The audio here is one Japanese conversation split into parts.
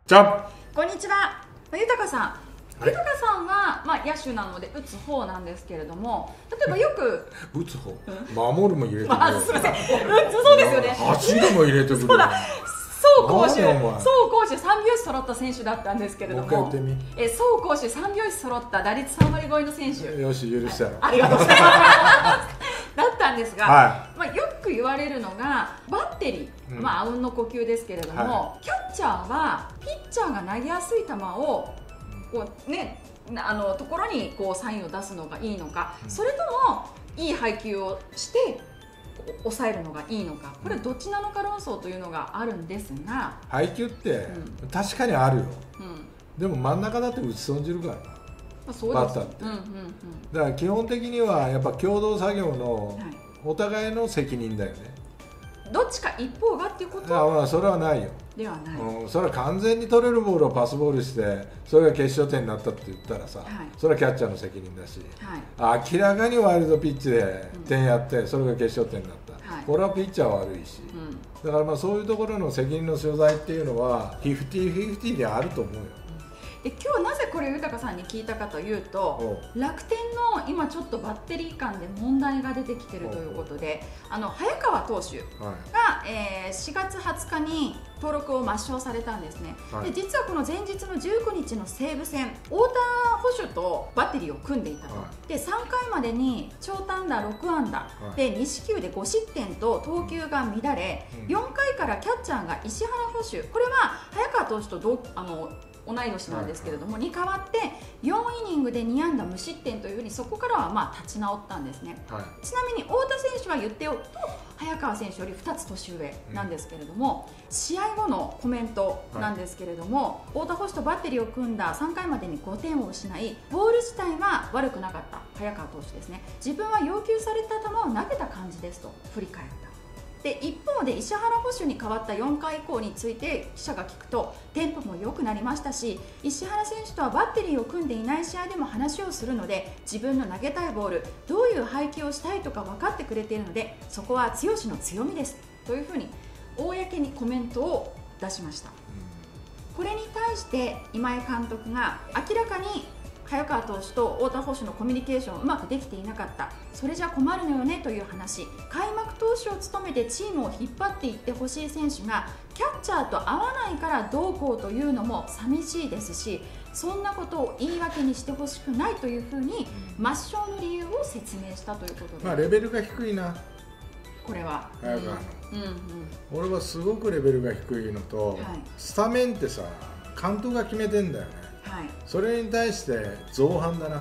じゃこんにちは。豊さん。豊さんは、野手なので打つ方なんですけれども、例えばよく打つ方、守るも入れてくる。 すみません、そうですよね。 走るも入れてくる。 そうだ。走攻守何お前走攻守三拍子揃った選手だったんですけれども、 もう一回言って走攻守三拍子揃った打率3割超えの選手。 よし、許したよ。 ありがとうございますだったんですが、 はよく言われるのがバッテリー、あうんの呼吸ですけれども、 はキャッチャーはピッチャーが投げやすい球をこうね、ところにこうサインを出すのがいいのか、それともいい配球をして抑えるのがいいのか、これどっちなのか論争というのがあるんですが、 配球って確かにあるよ。 うん、 でも真ん中だって打ち損じるからな。 そうです。 バッターって。だから基本的にはやっぱ共同作業のお互いの責任だよね。 どっちか一方がっていうことそれはないよ。 ではない。 それは完全に取れるボールをパスボールしてそれが決勝点になったって言ったらさ、それはキャッチャーの責任だし、明らかにワイルドピッチで点やってそれが決勝点になった、これはピッチャー悪いし、だからそういうところの責任の所在っていうのは50-50であると思うよ。 で今日なぜこれ豊さんに聞いたかというと、楽天の今ちょっとバッテリー間で問題が出てきているということで、早川投手が、4月20日に登録を抹消されたんですね。で実はこの前日の19日の西武戦、太田捕手とバッテリーを組んでいたと。で3回までに長短打6安打、で2四球で5失点と投球が乱れ、4回からキャッチャーが石原捕手、これは早川投手と同い年なんですけれども、に代わって4イニングで2安打無失点というふうにそこからは立ち直ったんですね。ちなみに太田選手は言っておくと早川選手より2つ年上なんですけれども、試合後のコメントなんですけれども、太田捕手とバッテリーを組んだ3回までに5点を失い、ボール自体は悪くなかった早川投手ですね。自分は要求された球を投げた感じですと振り返った。で一方で石原捕手に代わった4回以降について記者が聞くと、テンポも良くなりましたし、石原選手とはバッテリーを組んでいない試合でも話をするので、自分の投げたいボール、どういう配球をしたいとか分かってくれているので、そこは剛の強みですというふうに公にコメントを出しました。これに対して今井監督が明らかに早川投手と太田捕手のコミュニケーションをうまくできていなかった、それじゃ困るのよねという話、開幕投手を務めてチームを引っ張っていってほしい選手がキャッチャーと合わないからどうこうというのも寂しいですし、そんなことを言い訳にしてほしくないというふうに抹消の理由を説明したということで、 レベルが低いな、これは早川の、俺はすごくレベルが低いのと、スタメンってさ監督が決めてんだよね。それに対して造反だな。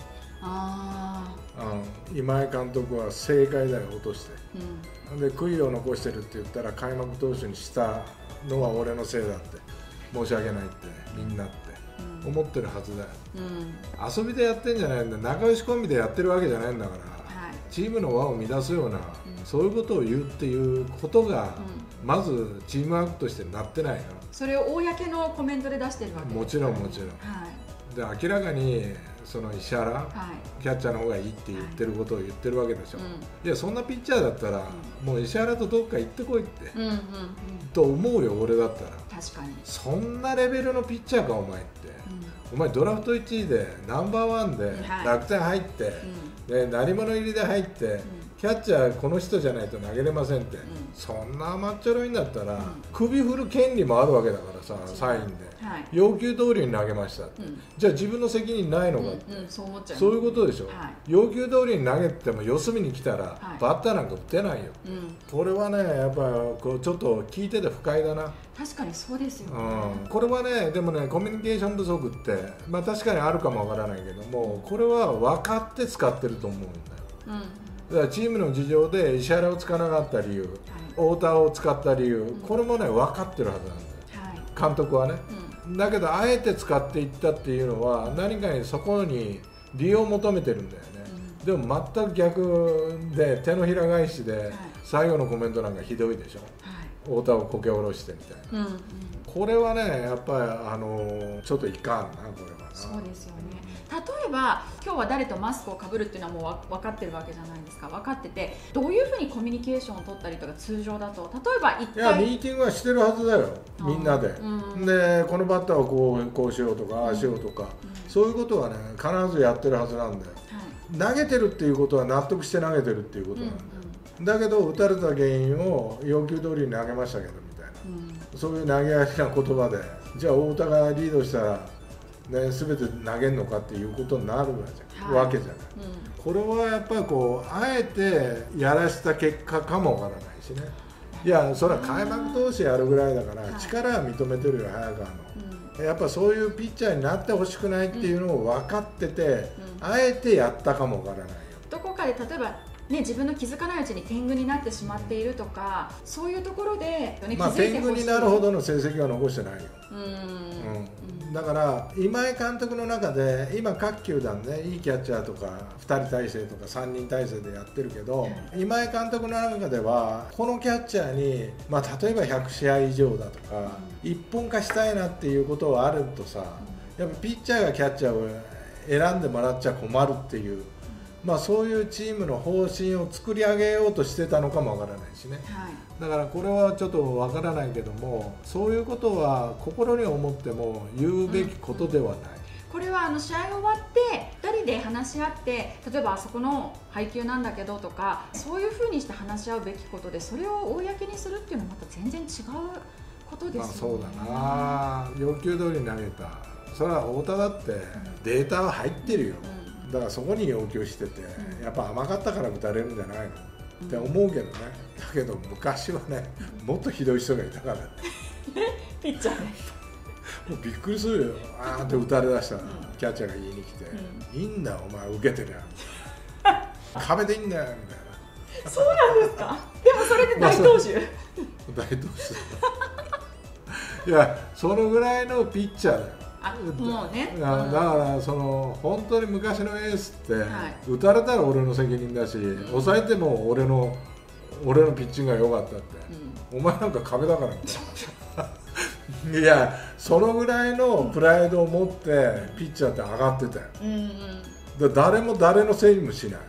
今井監督は正解だよ、落として、で悔いを残してるって言ったら開幕投手にしたのは俺のせいだって申し訳ないってみんなって思ってるはずだよ、遊びでやってんじゃないんだ、仲良しコンビでやってるわけじゃないんだから、チームの輪を乱すような、そういうことを言うっていうことが、まずチームワークとしてなってないな。 それを公のコメントで出してるわけです、 もちろんもちろん、で明らかにその石原、キャッチャーの方がいいって言ってることを言ってるわけでしょ、いやそんなピッチャーだったら、もう石原とどっか行ってこいって、と思うよ俺だったら。 確かにそんなレベルのピッチャーかお前って、お前ドラフト1位でナンバーワンで楽天入って、で鳴り物入りで入って、キャッチャーこの人じゃないと投げれませんって、そんな甘っちょろいんだったら、首振る権利もあるわけだからさ、サインで、要求通りに投げましたって、じゃあ自分の責任ないのかって、そういうことでしょ、要求通りに投げても四隅に来たら、バッターなんか打てないよ、これはねやっぱこうちょっと聞いてて不快だな。 確かにそうですよね、 これはね、でもねコミュニケーション不足って、確かにあるかもわからないけども、これは分かって使ってると思うんだよ、だからチームの事情で石原を使わなかった理由、太田を使った理由、これもね分かってるはずなんだよ、監督はね、だけどあえて使っていったっていうのは何かにそこに利用を求めてるんだよね、でも全く逆で手のひら返しで、最後のコメントなんかひどいでしょ、 太田をこけ下ろしてみたいな、これはねやっぱりちょっといかんなこれはな。 そうですよね。例えば今日は誰とマスクをかぶるっていうのはもう分かってるわけじゃないですか。分かっててどういうふうにコミュニケーションを取ったりとか通常だと例えば一回ミーティングはしてるはずだよみんなで、でこのバッターはこうしようとかああしようとか、そういうことはね必ずやってるはずなんだよ、投げてるっていうことは納得して投げてるっていうことなんだよ、だけど打たれた原因を要求通りに投げましたけどみたいな、そういう投げやりな言葉でじゃあ太田がリードしたらね、全て投げるのかっていうことになるわけじゃない、これはやっぱりこうあえてやらせた結果かもわからないしね。いやそれは開幕投手やるぐらいだから力は認めてるよ早川の、やっぱそういうピッチャーになってほしくないっていうのを分かってて、あえてやったかもわからないよ。 どこかで例えばね、自分の気づかないうちに天狗になってしまっているとか、そういうところで、ね、気づいてほしい。 天狗になるほどの成績は残してないよ。だから今井監督の中で今各球団ねいいキャッチャーとか2人体制とか3人体制でやってるけど、今井監督の中ではこのキャッチャーに、例えば100試合以上だとか、一本化したいなっていうことはあるとさ、やっぱピッチャーがキャッチャーを選んでもらっちゃ困るっていう。そういうチームの方針を作り上げようとしてたのかもわからないしね、だからこれはちょっとわからないけども、そういうことは心に思っても言うべきことではない、 これは試合終わって2人で話し合って、例えばあそこの配球なんだけどとか、そういうふうにして話し合うべきことで、それを公にするっていうのはまた全然違うことですよね。 そうだな、要求通りに投げた、それは太田だってデータは入ってるよ、だからそこに要求してて、やっぱ甘かったから打たれるんじゃないのって思うけどね。だけど昔はね、もっとひどい人がいたからね。 ピッチャーね。 もうびっくりするよ。あーって打たれだしたら、キャッチャーが言いに来て、いいんだよお前受けてりゃ。壁でいいんだよみたいな。 そうなんですか。でもそれで大投手。 大投手。いや、そのぐらいのピッチャーだよ。 もうね、 だから本当に昔のエースって、打たれたら俺の責任だし、抑えても俺のピッチングが良かったって、お前なんか壁だからみたいな。いや、そのぐらいのプライドを持ってピッチャーって上がってたよ、誰も誰のせいにもしない。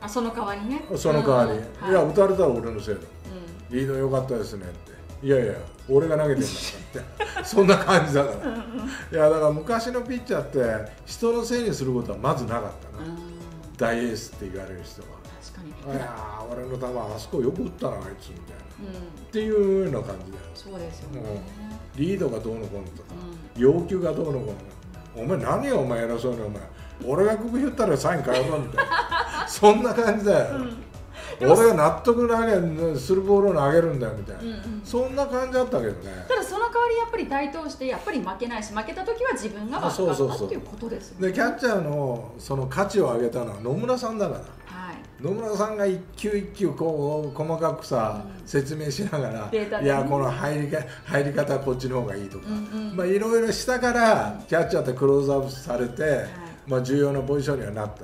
その代わりね。 その代わり、いや打たれたら俺のせいだ、リード良かったですねって、いやいや俺が投げてるんだからってそんな感じだから、いやだから昔のピッチャーって人のせいにすることはまずなかったな、大エースって言われる人は。 確かに。 いや俺の球あそこよく打ったなあいつみたいな、っていうような感じだよ。 そうですよね、 リードがどうのこうのとか、要求がどうのこうの、お前何よお前偉そうに、お前俺が首振ったらサイン変えろみたいなそんな感じだよ、俺が納得するボールを投げるんだよみたいな、そんな感じだったけどね。 ただその代わりやっぱり大投手でやっぱり負けないし、負けた時は自分が悪かったっていうことですよね。 でキャッチャーのその価値を上げたのは野村さんだから、野村さんが一球一球こう細かくさ、説明しながら、いやこの入り方はこっちの方がいいとか、いろいろ下からキャッチャーってクローズアップされて、重要なポジションにはなった、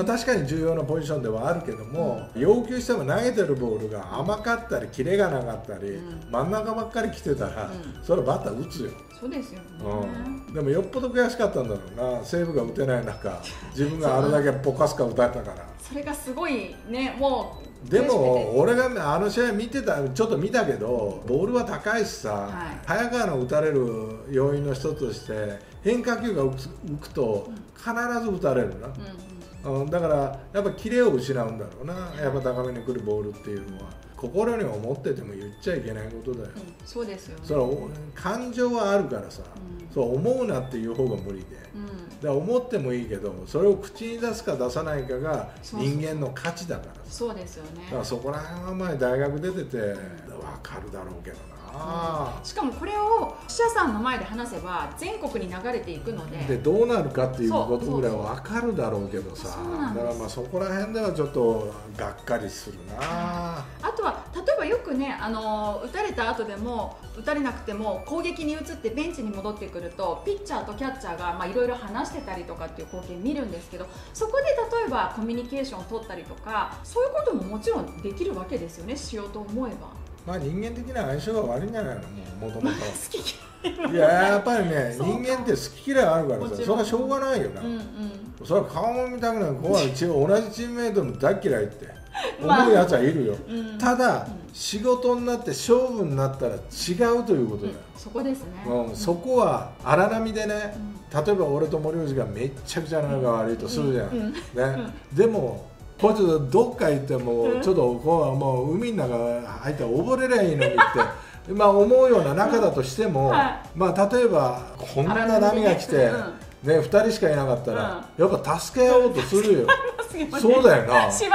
確かに重要なポジションではあるけども、要求しても投げてるボールが甘かったりキレがなかったり、真ん中ばっかり来てたら、それバッター打つよ。 そうですよね、 でもよっぽど悔しかったんだろうな、西武が打てない中自分があれだけポカスカ打たれたから。 それがすごいね、もうでも俺があの試合見てた、ちょっと見たけどボールは高いしさ、早川の打たれる要因の一つとして変化球が浮くと必ず打たれるな、だからやっぱキレを失うんだろうな、やっぱ高めに来るボールっていうのは心に思ってても言っちゃいけないことだよ、 そうですよね。 それは感情はあるからさ、そう思うなっていう方が無理で、だから思ってもいいけどそれを口に出すか出さないかが人間の価値だから。 そうですよね。 だからそこら辺は前大学出てて分かるだろうけどな、 しかもこれを記者さんの前で話せば全国に流れていくので、 どうなるかっていうことぐらいは分かるだろうけどさ、だからそこら辺ではちょっとがっかりするな。 あとは例えばよくね、打たれた後でも打たれなくても攻撃に移ってベンチに戻ってくるとピッチャーとキャッチャーがいろいろ話してたりとかっていう光景見るんですけど、そこで例えばコミュニケーションを取ったりとか、そういうことももちろんできるわけですよね、しようと思えば。 まあ人間的な相性が悪いんじゃないの、もともと。いややっぱりね、人間って好き嫌いあるからさ、それはしょうがないよな。それは顔も見たくない、同じチームメイトも大嫌いって思うやつはいるよ。ただ仕事になって勝負になったら違うということだよ。 そこですね。 そこは荒波でね、例えば俺と森口がめっちゃくちゃ仲が悪いとするじゃん。ね、でもこいつどっか行ってもちょっともう海の中入ったら溺れりゃいいのにってまあ思うような仲だとしても、まあ例えばこんな波が来てね、2人しかいなかったらやっぱ助け合おうとするよ。そうだよな。 します。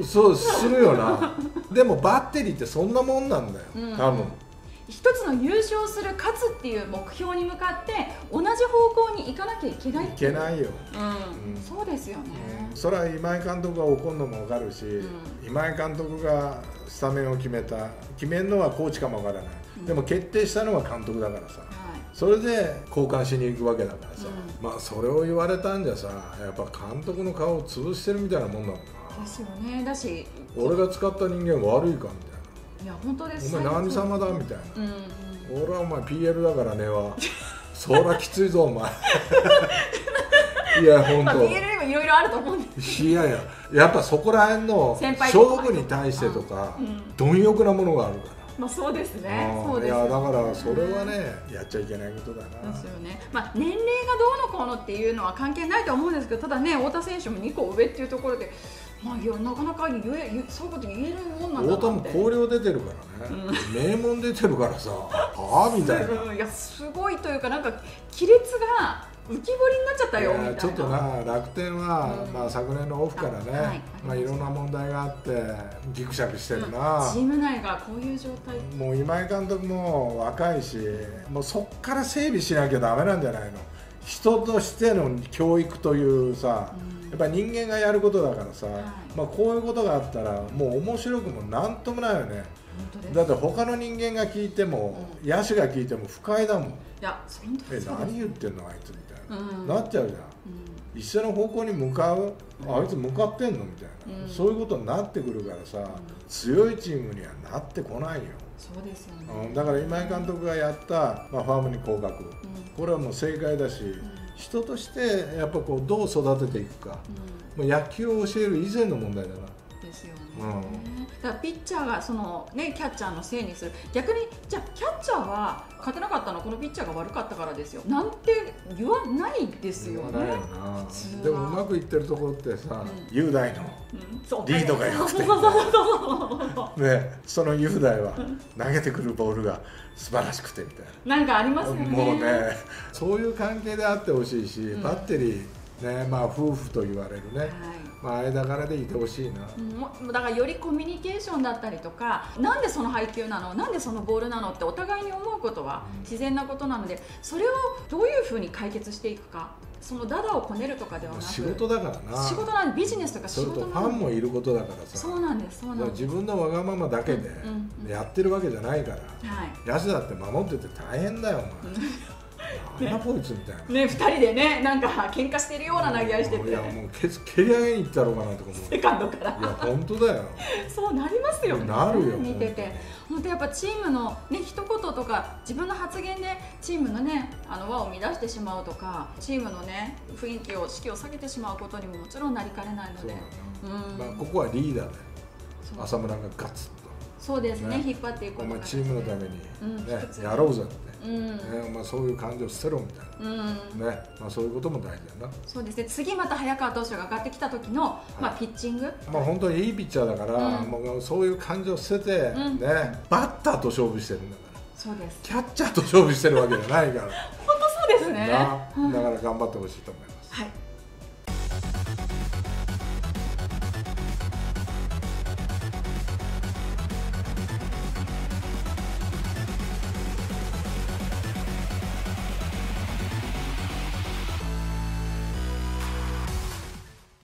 そうするよな。でもバッテリーってそんなもんなんだよ、多分。 一つの優勝する勝つっていう目標に向かって同じ方向に行かなきゃいけないっていう。 いけないよ。 そうですよね。 それは今井監督が怒るのも分かるし、今井監督がスタメンを決めるのはコーチかも分からない、でも決定したのは監督だからさ、それで交換しに行くわけだからさ、まあそれを言われたんじゃさ、やっぱ監督の顔を潰してるみたいなもんだもんな。 ですよね。だし俺が使った人間悪いかみたいな。 いや本当です。 お前何様だみたいな。俺はお前 PL だからねはそりゃきついぞお前。いや本当。 PL にもいろいろあると思うんです。 いややっぱそこら辺の勝負に対してとか貪欲なものがあるから。 まあそうですね。 いやだからそれはねやっちゃいけないことだな。 ですよね。まあ年齢がどうのこうのっていうのは関係ないと思うんですけど、ただね太田選手も2個上っていうところで。まあ、いやなかなかそういうこと言えるもんなんだなって。 太田も広陵出てるからね、名門出てるからさ、はあみたいな。 いやすごいというか、なんか亀裂が浮き彫りになっちゃったよみたいな。 ちょっとな、楽天は、まあ昨年のオフからね、まあいろんな問題があってギクシャクしてるな。 チーム内がこういう状態。 もう今井監督も若いし、もうそっから整備しなきゃダメなんじゃないの。人としての教育というさ、やっぱ人間がやることだからさ、まあこういうことがあったらもう面白くもなんともないよね。だって他の人間が聞いても、野手が聞いても不快だもん。いや本当です。 何言ってんのあいつみたいな、なっちゃうじゃん。一緒の方向に向かう、あいつ向かってんのみたいな、そういうことになってくるからさ、強いチームにはなってこないよ。 そうですよね。 だから今井監督がやった、まあ、ファームに降格、これはもう正解だし、人としてやっぱこうどう育てていくか、もう野球を教える以前の問題だな。 ですよね。だからピッチャーがそのねキャッチャーのせいにする。逆にじゃあキャッチャーは勝てなかったのはこのピッチャーが悪かったからですよ。なんて言わないですよね。 言わないよな。でもうまくいってるところってさ、雄大のリードが良くて、ね、その雄大は投げてくるボールが素晴らしくてみたいな。なんかありますよね。 もうね、そういう関係であってほしいし、バッテリーね、まあ夫婦と言われるね。まあ間柄でいてほしいな。 だからよりコミュニケーションだったりとか、なんでその配球なの、なんでそのボールなのってお互いに思うことは自然なことなので、それをどういうふうに解決していくか、そのダダをこねるとかではなく、 仕事だからな。 仕事なんで、ビジネスとか仕事なんで。 それとファンもいることだからさ。 そうなんです、そうなんです。 自分のわがままだけでやってるわけじゃないから、野手だって守ってて大変だよお前。なんだこいつみたいなね、2人でね、なんか喧嘩してるような投げ合いしてて、 いやもう蹴り上げに行ったろうかなとか思う。 セカンドから。 いや本当だよ。 そうなりますよね。 なるよ。 見てて本当やっぱチームのね一言とか自分の発言でチームのね輪を乱してしまうとか、チームのね雰囲気を士気を下げてしまうことにももちろんなりかねないので、 まあここはリーダーで浅村がガツッと。 そうですね、引っ張っていくことが、お前チームのためにねやろうぜって。まあそういう感情を捨てろみたいな、ね、まあそういうことも大事だな。 そうですね。次また早川投手が上がってきた時のまあピッチング、 まあ本当にいいピッチャーだから、もうそういう感情を捨ててね、バッターと勝負してるんだから。 そうです。 キャッチャーと勝負してるわけじゃないから。 本当そうですね。 だから頑張ってほしいと思います。